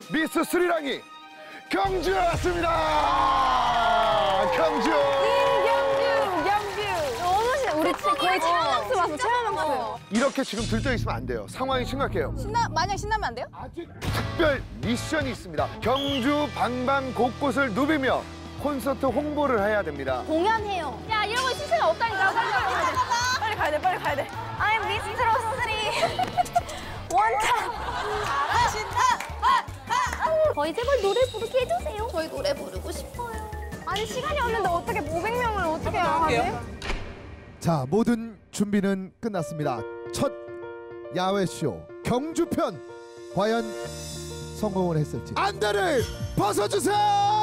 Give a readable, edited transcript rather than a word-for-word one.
미스 스리랑이 경주에 왔습니다. 경주. 너무 우리 거의 체험학습 와서 체험학습. 이렇게 지금 들떠 있으면 안 돼요. 상황이 심각해요. 만약 신나면 안 돼요? 아직 특별 미션이 있습니다. 경주 방방 곳곳을 누비며 콘서트 홍보를 해야 됩니다. 공연해요. 야, 이런 거 시간 없다니까. 빨리 가야 돼. 빨리 가야 돼. I'm 미스트로 3. 원탑. 잘하신다. 저희 제발 노래 부르게 해주세요. 저희 노래 부르고 싶어요. 아니, 시간이 없는데 어떻게 500명을 어떻게 하지? 자, 모든 준비는 끝났습니다. 첫 야외쇼 경주편 과연 성공을 했을지 안대를 벗어주세요.